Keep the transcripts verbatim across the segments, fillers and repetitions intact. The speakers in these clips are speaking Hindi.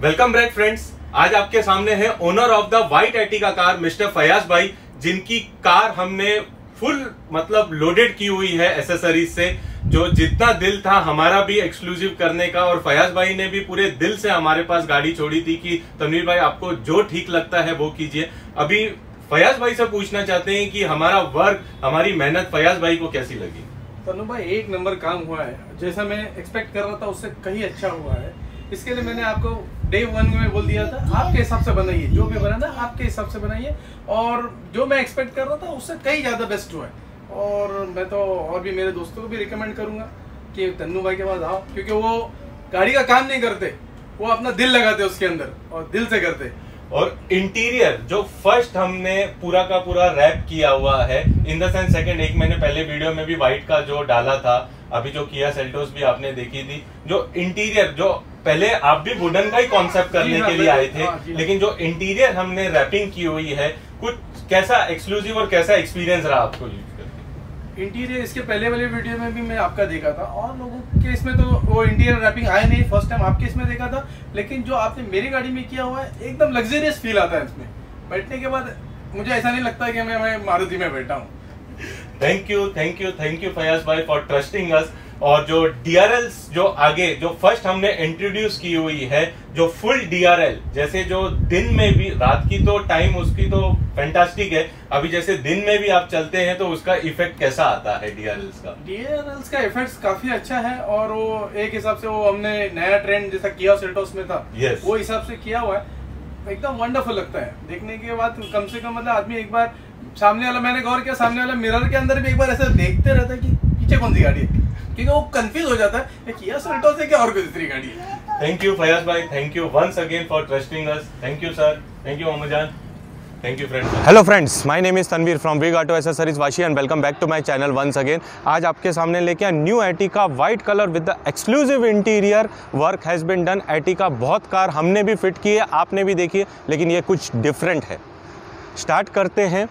Welcome back friends. आज आपके सामने है owner of the white Ertiga car mister Fayaz भाई, जिनकी कार हमने फुल मतलब लोडेड की हुई है एसेसरीज से। जो जितना दिल था हमारा भी एक्सक्लूसिव करने का, और फयाज भाई ने भी पूरे दिल से हमारे पास गाड़ी छोड़ी थी कि तनवीर भाई आपको जो ठीक लगता है वो कीजिए। अभी फयाज भाई से पूछना चाहते हैं कि हमारा वर्क, हमारी मेहनत फयाज भाई को कैसी लगी। तनु भाई एक नंबर काम हुआ है, जैसा मैं एक्सपेक्ट कर रहा था उससे कहीं अच्छा हुआ है। इसके लिए मैंने आपको डे वन में बोल दिया था आपके हिसाब से बनाइए, जो भी बनाना आपके हिसाब से बनाइए, और जो मैं एक्सपेक्ट कर रहा था उससे कहीं ज़्यादा बेस्ट हुआ है। और मैं तो और भी मेरे दोस्तों को भी रिकमेंड करूंगा कि तन्नू भाई के पास आओ, क्योंकि वो गाड़ी का काम नहीं करते, वो अपना दिल लगाते उसके अंदर और दिल से करते। और इंटीरियर जो फर्स्ट हमने पूरा का पूरा रैप किया हुआ है, इन द सेंस सेकंड, एक महीने पहले वीडियो में भी व्हाइट का जो डाला था, अभी जो किया सेल्टोस भी आपने देखी थी। जो इंटीरियर, जो पहले आप भी वुडन का ही कॉन्सेप्ट करने के लिए आए थे, लेकिन जो इंटीरियर हमने रैपिंग की हुई है, कुछ कैसा एक्सक्लूसिव और कैसा एक्सपीरियंस रहा आपको यूज करके? इंटीरियर इसके पहले वाले वीडियो में भी मैं आपका देखा था, और लोगों के इसमें तो वो इंटीरियर रैपिंग आया नहीं, फर्स्ट टाइम आपके इसमें देखा था। लेकिन जो आपने मेरी गाड़ी में किया हुआ है, एकदम लग्जरियस फील आता है इसमें बैठने के बाद। मुझे ऐसा नहीं लगता कि मैं, मैं मारुति में बैठा हूँ। Thank you thank you thank you Fayaz भाई फॉर ट्रस्टिंग अस। और जो डीआरएल्स जो आगे जो फर्स्ट हमने इंट्रोड्यूस की हुई है, जो फुल डीआरएल, जैसे जो दिन में भी, रात की तो टाइम उसकी तो फैंटास्टिक है, अभी जैसे दिन में भी आप चलते हैं तो उसका इफेक्ट कैसा आता है डीआरएल्स का? डीआरएल्स का इफेक्ट काफी अच्छा है, और वो एक हिसाब से वो हमने नया ट्रेंड जैसा किया सेल्टोस में था, yes. वो हिसाब से किया हुआ है, एकदम वंडरफुल लगता है देखने के बाद। कम से कम मतलब आदमी एक बार सामने वाला, मैंने गौर किया, सामने वाला मिरर के अंदर भी एक बार ऐसा देखते रहता है कि पीछे कौन सी गाड़ी है, क्योंकि वो कंफ्यूज हो जाता है किया सेल्टोस है क्या और कोई दूसरी गाड़ी है। थैंक यू फयाज भाई, thank you once again for trusting us. Thank you sir, thank you Mohammad, thank you friends. Hello friends, my name is Tanveer from Wig auto accessories Vashi and welcome back to my channel once again. आज आपके सामने लेके आया new Ertiga white colour with the exclusive interior work has been done. Ertiga बहुत कार हमने भी फिट की है, आपने भी देखी है, लेकिन ये कुछ डिफरेंट है। स्टार्ट करते हैं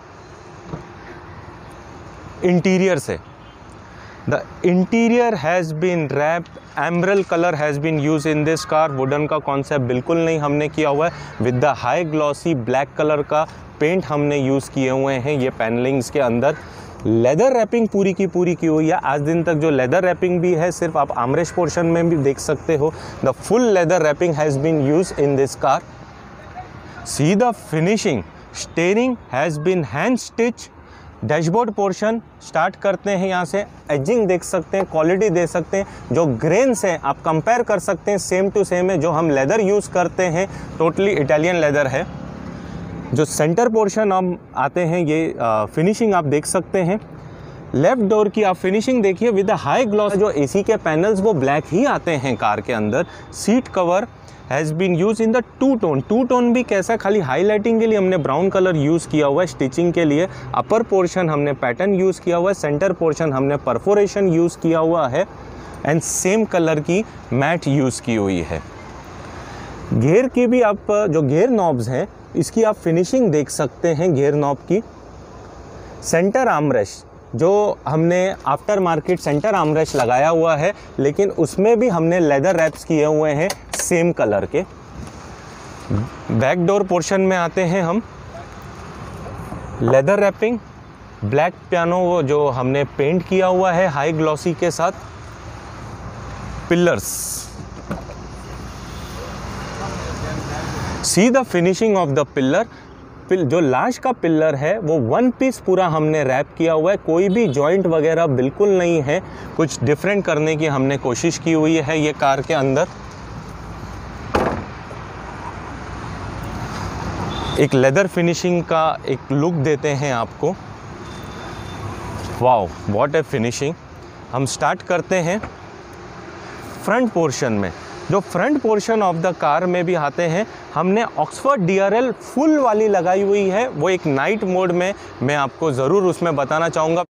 इंटीरियर से। The interior has been wrapped, emerald color has been used in this car। Wooden का कॉन्सेप्ट बिल्कुल नहीं हमने किया हुआ है। With the high glossy black colour का पेंट हमने यूज़ किए हुए हैं ये पैनलिंग्स के अंदर। लेदर रैपिंग पूरी की पूरी की हुई है। आज दिन तक जो लेदर रैपिंग भी है, सिर्फ आप आर्मरेस्ट पोर्शन में भी देख सकते हो, the full leather wrapping has been use in this car. See the finishing, steering has been hand stitch. Dashboard portion start करते हैं यहाँ से, एजिंग देख सकते हैं, क्वालिटी दे सकते हैं, जो ग्रेन्स हैं आप कंपेयर कर सकते हैं, सेम टू सेम है। जो हम लेदर यूज़ करते हैं टोटली इटालियन लेदर है। जो सेंटर पोर्शन हम आते हैं, ये फिनिशिंग आप देख सकते हैं। लेफ्ट डोर की आप फिनिशिंग देखिए विद हाई ग्लॉस। जो एसी के पैनल्स वो ब्लैक ही आते हैं कार के अंदर। Seat cover has been use in the two tone. Two tone भी कैसा, खाली हाईलाइटिंग के लिए हमने ब्राउन कलर यूज़ किया हुआ है, स्टिचिंग के लिए। अपर पोर्शन हमने पैटर्न यूज़ किया हुआ है, सेंटर पोर्शन हमने परफोरेशन यूज़ किया हुआ है, एंड सेम कलर की मैट यूज़ की हुई है। गियर की भी आप, जो गियर नॉब्स हैं इसकी आप फिनिशिंग देख सकते हैं गियर नॉब की। सेंटर आर्मरेस्ट जो हमने आफ्टर मार्केट सेंटर आर्मरेस्ट लगाया हुआ है, लेकिन उसमें भी हमने लेदर रैप्स किए हुए हैं सेम कलर के। बैक डोर पोर्शन में आते हैं हम। लेदर रैपिंग, ब्लैक पियानो जो हमने पेंट किया हुआ है हाई ग्लॉसी के साथ। Pillars, see the finishing of the pillar. जो लास्ट का पिलर है वो वन पीस पूरा हमने रैप किया हुआ है, कोई भी जॉइंट वगैरह बिल्कुल नहीं है। कुछ डिफरेंट करने की हमने कोशिश की हुई है ये कार के अंदर। एक लेदर फिनिशिंग का एक लुक देते हैं आपको। Wow, what a finishing. हम स्टार्ट करते हैं फ्रंट पोर्शन में। जो front portion of the car में भी आते हैं, हमने ऑक्सफोर्ड डीआरएल फुल वाली लगाई हुई है। वो एक नाइट मोड में मैं आपको ज़रूर उसमें बताना चाहूँगा।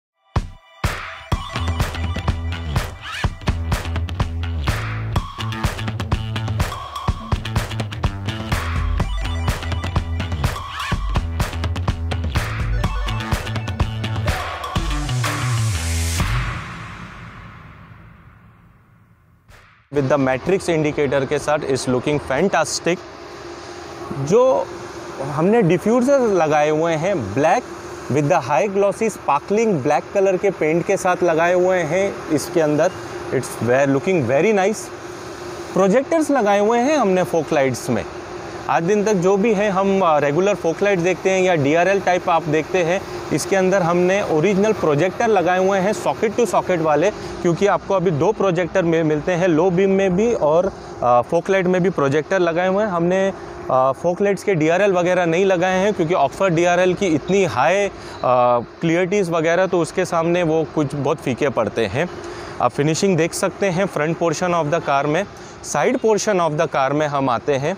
विद द मैट्रिक्स इंडिकेटर के साथ इज लुकिंग फैंटास्टिक। जो हमने डिफ्यूज़र लगाए हुए हैं black with the high glossy sparkling black colour के पेंट के साथ लगाए हुए हैं इसके अंदर, it's way looking very nice. Projectors लगाए हुए हैं हमने फोक लाइट्स में। आज दिन तक जो भी है हम रेगुलर फोक लाइट देखते हैं या डी आर एल टाइप आप देखते हैं, इसके अंदर हमने ओरिजिनल प्रोजेक्टर लगाए हुए हैं सॉकेट टू सॉकेट वाले, क्योंकि आपको अभी दो प्रोजेक्टर में मिलते हैं, लो बीम में भी और फोक लाइट में भी प्रोजेक्टर लगाए हुए हैं। हमने फोक लाइट्स के डी आर एल वगैरह नहीं लगाए हैं क्योंकि ऑक्सफोर्ड डी आर एल की इतनी हाई क्लियरिटीज़ वगैरह तो उसके सामने वो कुछ बहुत फीके पड़ते हैं। आप फिनिशिंग देख सकते हैं front portion of the car में। Side portion of the car में हम आते हैं,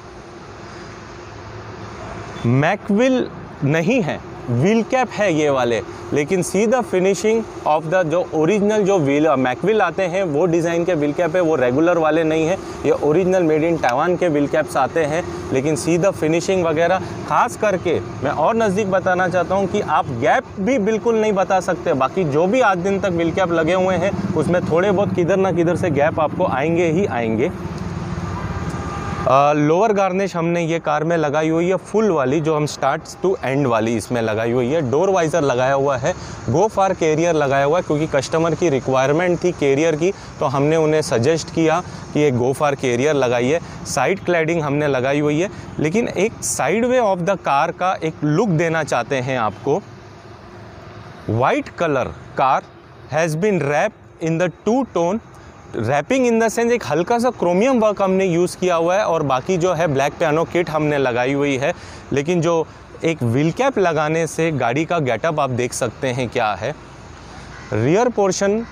मैकविल नहीं है, व्हील कैप है ये वाले, लेकिन see the finishing of the जो ओरिजिनल जो व्हील मैकविल आते हैं वो डिज़ाइन के व्हील कैप है, वो रेगुलर वाले नहीं है, ये ओरिजिनल मेड इन ताइवान के व्हील कैप्स आते हैं। लेकिन सी द फिनिशिंग वगैरह, खास करके मैं और नज़दीक बताना चाहता हूँ कि आप गैप भी बिल्कुल नहीं बता सकते। बाकी जो भी आज दिन तक व्हील कैप लगे हुए हैं उसमें थोड़े बहुत किधर ना किधर से गैप आपको आएंगे ही आएंगे। लोअर गार्निश हमने ये कार में लगाई हुई है फुल वाली, जो हम स्टार्ट टू एंड वाली इसमें लगाई हुई है। डोर वाइज़र लगाया हुआ है, गो फार कैरियर लगाया हुआ है, क्योंकि कस्टमर की रिक्वायरमेंट थी कैरियर की, तो हमने उन्हें सजेस्ट किया कि ये गो फार कैरियर लगाइए। साइड क्लैडिंग हमने लगाई हुई है, लेकिन एक side way of the car का एक लुक देना चाहते हैं आपको। White colour car has been wrap in the two tone, wrapping in the sense एक हल्का सा क्रोमियम वर्क हमने यूज़ किया हुआ है, और बाकी जो है ब्लैक पियानो किट हमने लगाई हुई है। लेकिन जो एक व्हील कैप लगाने से गाड़ी का गेटअप आप देख सकते हैं क्या है। Rear portion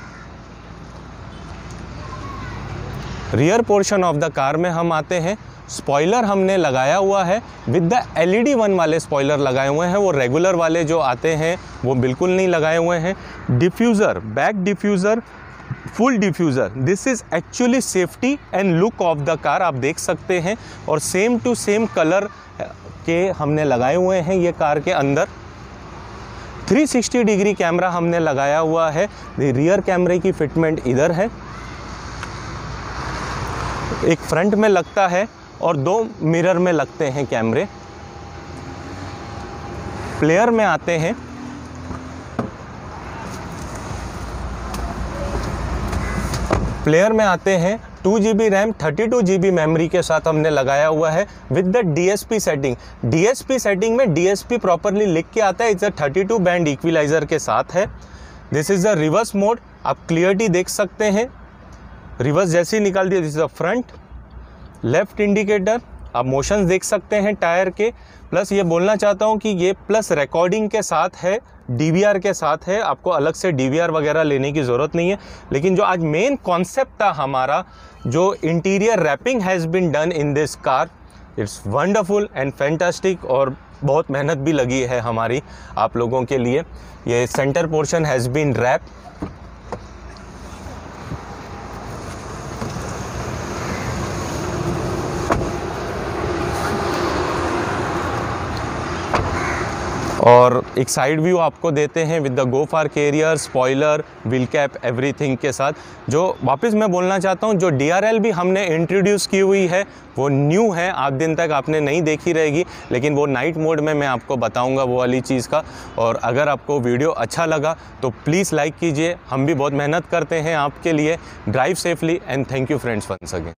rear portion of the car में हम आते हैं। स्पॉइलर हमने लगाया हुआ है with the L E D one वाले स्पॉइलर लगाए हुए हैं, वो रेगुलर वाले जो आते हैं वो बिल्कुल नहीं लगाए हुए हैं। Diffuser, back diffuser, full diffuser, this is actually safety and look of the car, आप देख सकते हैं। और सेम टू सेम कलर के हमने लगाए हुए हैं ये कार के अंदर। थ्री सिक्सटी डिग्री कैमरा हमने लगाया हुआ है। रियर कैमरे की फिटमेंट इधर है, एक फ्रंट में लगता है और दो मिरर में लगते हैं कैमरे। प्लेयर में आते हैं, प्लेयर में आते हैं two G B RAM thirty two G B memory के साथ हमने लगाया हुआ है with the D S P setting. D S P setting में डी एस पी प्रॉपरली लिख के आता है, it's a thirty two band equaliser के साथ है। This is the reverse mode, आप क्लियरिटी देख सकते हैं, रिवर्स जैसे ही निकाल दिया। This is the front, left indicator, आप मोशंस देख सकते हैं टायर के। प्लस ये बोलना चाहता हूँ कि ये प्लस रिकॉर्डिंग के साथ है, डी वी आर के साथ है, आपको अलग से डी वी आर वगैरह लेने की ज़रूरत नहीं है। लेकिन जो आज मेन कॉन्सेप्ट था हमारा, जो interior wrapping has been done in this car, it's wonderful and fantastic, और बहुत मेहनत भी लगी है हमारी आप लोगों के लिए। ये centre portion has been wrap, और एक साइड व्यू आपको देते हैं with the go far carrier, spoiler, wheel cap, everything के साथ। जो वापस मैं बोलना चाहता हूँ, जो डी आर एल भी हमने इंट्रोड्यूस की हुई है वो न्यू है, आज दिन तक आपने नहीं देखी रहेगी, लेकिन वो नाइट मोड में मैं आपको बताऊंगा वो वाली चीज़ का। और अगर आपको वीडियो अच्छा लगा तो प्लीज़ लाइक कीजिए, हम भी बहुत मेहनत करते हैं आपके लिए। Drive safely and thank you friends once again.